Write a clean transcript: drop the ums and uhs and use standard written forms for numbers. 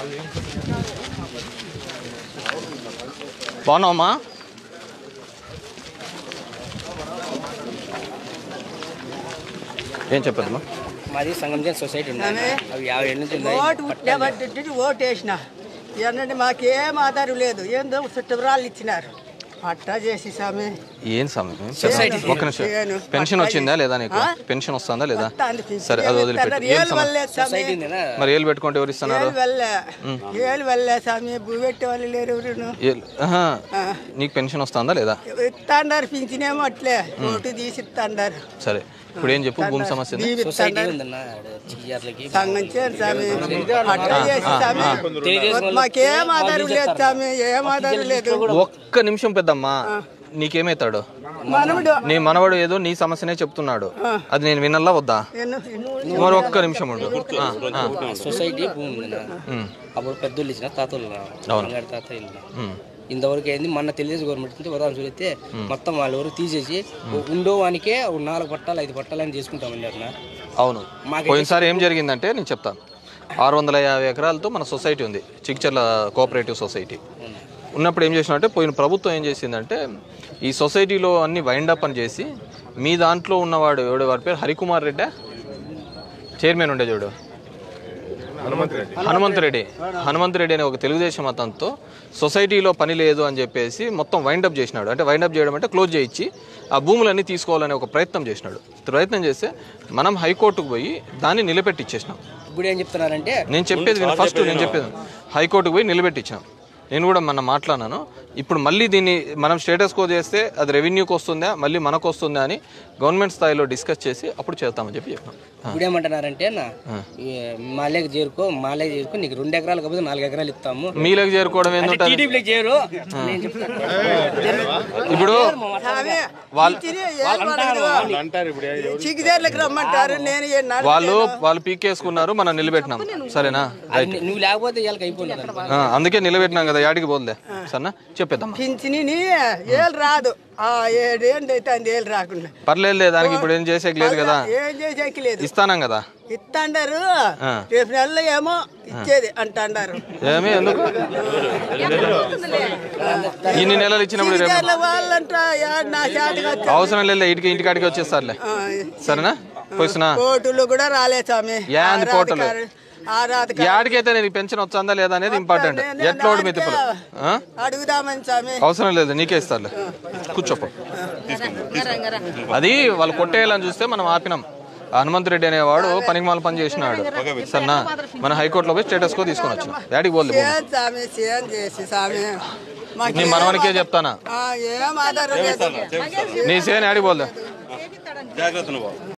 బాగున్నావమ్మా? ఏం చెప్పదమ్మా? మాది సంగం సొసైటీ ఉంది. అవి 50 ఏళ్ళ నుంచి ఓటు వేసిన ఏంటంటే మాకేం ఆధారం లేదు. ఏందో చుట్టూరాళ్ళు ఇచ్చినారు అట్టా చేసి స్వామి. ఏం స్వామి? ఒక్క నిమిషం. పెన్షన్ వచ్చిందా లేదా నీకు? పెన్షన్ వస్తుందా లేదా? సరే, అది వదిలిపెట్టి. మరి ఏళ్ళు పెట్టుకుంటే ఎవరు ఇస్తున్నారు? ఏళ్ళు వెళ్ళే స్వామి, భూ పెట్టే వాళ్ళు లేరు. నీకు పెన్షన్ వస్తుందా లేదా? ఇస్తాండారు, పింఛనేమో అట్లే ఓటు తీసి ఇస్తాండారు. సరే, ఇప్పుడు ఏం చెప్పు? భూమి సమస్య మాకేం ఆధారం లేదు స్వామి, ఏం ఆధారం లేదు. ఒక్క నిమిషం పెద్దమ్మా, నీకేమైతాడు? నీ మనవడు ఏదో నీ సమస్యనే చెప్తున్నాడు, అది నేను వినల్లా వద్దా? మరి ఒక్క నిమిషం ఉండు. సొసైటీ భూమి అప్పుడు పెద్దోళ్ళు ఇచ్చిన తాతలు తాత ఇంతవరకు అయింది. మొన్న తెలుగుదేశం గవర్నమెంట్ వరాలు చూస్తే మొత్తం వాళ్ళు ఎవరు తీసేసి ఉండోవానికే 4 పట్టాలు 5 పట్టాలు అని చేసుకుంటామండి అట్లా. అవును, పోయినసారి ఏం జరిగిందంటే నేను చెప్తాను. 650 ఎకరాలతో మన సొసైటీ ఉంది, చిక్చర్ల కోఆపరేటివ్ సొసైటీ. ఉన్నప్పుడు ఏం చేసినట్టే పోయిన ప్రభుత్వం ఏం చేసిందంటే ఈ సొసైటీలో అన్ని వైండప్ అని చేసి మీ దాంట్లో ఉన్నవాడు ఎవడు, వాడి పేరు హరికుమార్ రెడ్డి, చైర్మన్ ఉండే చూడు, హనుమంత్ రెడ్డి అనే ఒక తెలుగుదేశం అతనితో సొసైటీలో పని లేదు అని చెప్పేసి మొత్తం వైండప్ చేసినాడు. అంటే వైండప్ చేయడం అంటే క్లోజ్ చేయించి ఆ భూములన్నీ తీసుకోవాలనే ఒక ప్రయత్నం చేసినాడు. ప్రయత్నం చేస్తే మనం హైకోర్టుకు పోయి దాన్ని నిలబెట్టిచ్చేసినాం. ఇప్పుడు ఏం చెప్తున్నారంటే నేను చెప్పేది ఫస్ట్ నేను చెప్పేది హైకోర్టుకు పోయి నిలబెట్టించాం. నేను కూడా మొన్న మాట్లాడినాను. ఇప్పుడు మళ్ళీ దీన్ని మనం స్టేటస్ కో చేస్తే అది రెవెన్యూకి వస్తుందా మళ్ళీ మనకు వస్తుందా అని గవర్నమెంట్ స్థాయిలో డిస్కస్ చేసి అప్పుడు చేస్తామని చెప్పి చెప్పినాం. ఇప్పుడు ఏమంటున్నారంటే మాలేకి చేరుకో నీకు 2 ఎకరాలు కాకపోతే 4 ఎకరాలు ఇస్తాము. మీలోకి చేరుకోవడం ఏంటంటే ఇప్పుడు వాళ్ళు పీకేసుకున్నారు, మనం నిలబెట్టినాం. సరేనా? నువ్వు లేకపోతే అందుకే నిలబెట్టినాం కదా, యాడికి పోలే. సరేనా? చెప్పేద్దాం. పింఛని ఏళ్ళు రాదు, 7 ఏళ్ళు అయితే ఏళ్ళు రాకుండా. పర్లేదు, దానికి ఇప్పుడు ఏం చేసేకి లేదు కదా. ఏం చేసేకి లేదు, ఇస్తానం కదా. ఇస్తాండారు, రేపు నెలలో ఏమో ఇచ్చేది అంటారు. ఏమి ఎందుకు ఇన్ని నెలలు ఇచ్చినప్పుడు అవసరం లేదు, ఇంటికాడికి వచ్చేస్తారులే. సరేనా? పోయిస్తున్నా ఓటులు కూడా రాలేదు స్వామి. ఏంది పోటలు? యాడికైతే నేను పెన్షన్ వచ్చా లేదా అనేది ఇంపార్టెంట్. ఎట్లా ఓడి మీద అడుగుదామని స్వామి. అవసరం లేదు, నీకే ఇస్తారులే. కూర్చోపో. అది వాళ్ళు కొట్టేయాలని చూస్తే మనం ఆపినాం. హనుమంత్ రెడ్డి అనేవాడు పనికిమాల పని చేసినాడు. సరేనా? మన హైకోర్టులో పోయి స్టేటస్ కో తీసుకొని వచ్చిన. యాడికి పోలే. నీ మనవనికే చెప్తానా, నీ సేన్ యాడికి పోలే.